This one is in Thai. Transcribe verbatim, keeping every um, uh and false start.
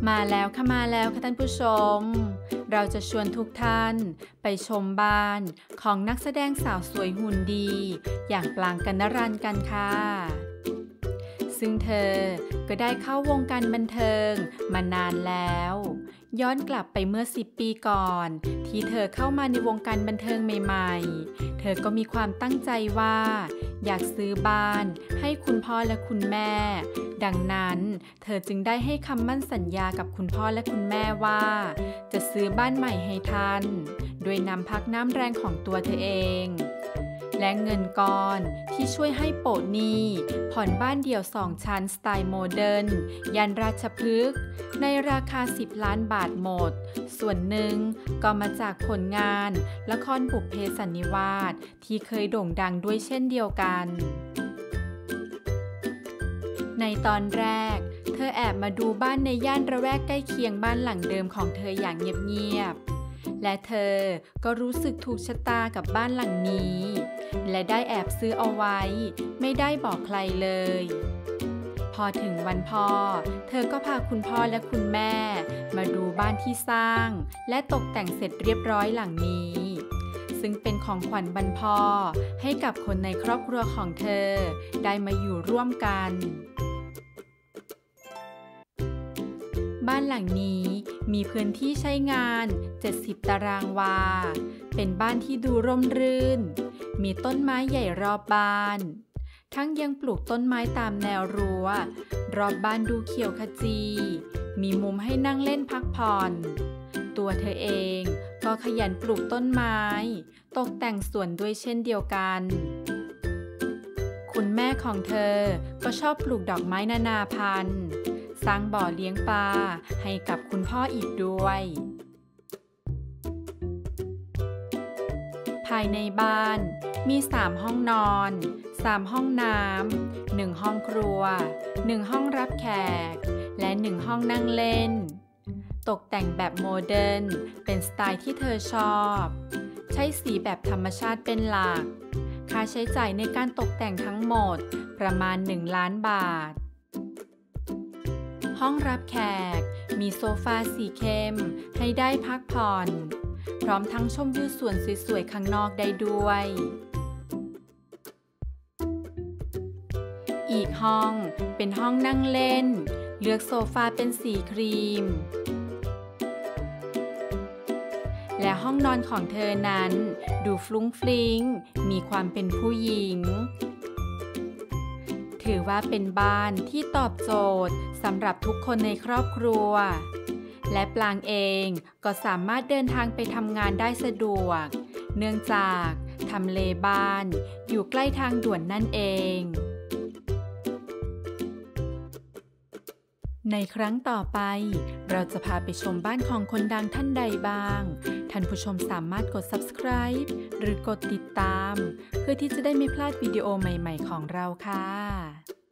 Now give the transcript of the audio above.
มาแล้วค่ะมาแล้วค่ะท่านผู้ชมเราจะชวนทุกท่านไปชมบ้านของนักแสดงสาวสวยหุ่นดีอย่างปรางกนรันกันค่ะซึ่งเธอก็ได้เข้าวงการบันเทิงมานานแล้วย้อนกลับไปเมื่อสิบปีก่อนที่เธอเข้ามาในวงการบันเทิงใหม่ๆเธอก็มีความตั้งใจว่าอยากซื้อบ้านให้คุณพ่อและคุณแม่ดังนั้นเธอจึงได้ให้คำมั่นสัญญากับคุณพ่อและคุณแม่ว่าจะซื้อบ้านใหม่ให้ท่านโดยนำพักน้ำแรงของตัวเธอเองและเงินก้อนที่ช่วยให้โปะหนี้ผ่อนบ้านเดี่ยวสองชั้นสไตล์โมเดิร์นย่านราชพฤกษ์ในราคาสิบล้านบาทหมดส่วนหนึ่งก็มาจากผลงานละครบุพเพสันนิวาสที่เคยโด่งดังด้วยเช่นเดียวกันในตอนแรกเธอแอบมาดูบ้านในย่านระแวกใกล้เคียงบ้านหลังเดิมของเธออย่างเงียบๆและเธอก็รู้สึกถูกชะตากับบ้านหลังนี้และได้แอบซื้อเอาไว้ไม่ได้บอกใครเลยพอถึงวันพ่อเธอก็พาคุณพ่อและคุณแม่มาดูบ้านที่สร้างและตกแต่งเสร็จเรียบร้อยหลังนี้ซึ่งเป็นของขวัญวันพ่อให้กับคนในครอบครัวของเธอได้มาอยู่ร่วมกันบ้านหลังนี้มีพื้นที่ใช้งานเจ็ดสิบตารางวาเป็นบ้านที่ดูร่มรื่นมีต้นไม้ใหญ่รอบบ้านทั้งยังปลูกต้นไม้ตามแนวรั้วรอบบ้านดูเขียวขจีมีมุมให้นั่งเล่นพักผ่อนตัวเธอเองก็ขยันปลูกต้นไม้ตกแต่งสวนด้วยเช่นเดียวกันคุณแม่ของเธอก็ชอบปลูกดอกไม้นานาพันธุ์สร้างบ่อเลี้ยงปลาให้กับคุณพ่ออีกด้วยภายในบ้านมีสามห้องนอนสามห้องน้ำหนึ่งห้องครัวหนึ่งห้องรับแขกและหนึ่งห้องนั่งเล่นตกแต่งแบบโมเดิร์นเป็นสไตล์ที่เธอชอบใช้สีแบบธรรมชาติเป็นหลักค่าใช้จ่ายในการตกแต่งทั้งหมดประมาณหนึ่งล้านบาทห้องรับแขกมีโซฟาสีเข้มให้ได้พักผ่อนพร้อมทั้งชมวิวสวนสวยๆข้างนอกได้ด้วยอีกห้องเป็นห้องนั่งเล่นเลือกโซฟาเป็นสีครีมและห้องนอนของเธอนั้นดูฟรุ้งฟริ้งมีความเป็นผู้หญิงถือว่าเป็นบ้านที่ตอบโจทย์สำหรับทุกคนในครอบครัวและปรางเองก็สามารถเดินทางไปทำงานได้สะดวกเนื่องจากทำเลบ้านอยู่ใกล้ทางด่วนนั่นเองในครั้งต่อไปเราจะพาไปชมบ้านของคนดังท่านใดบ้างท่านผู้ชมสามารถกด ซับสไครบ์ หรือกดติดตามเพื่อที่จะได้ไม่พลาดวิดีโอใหม่ๆของเราค่ะ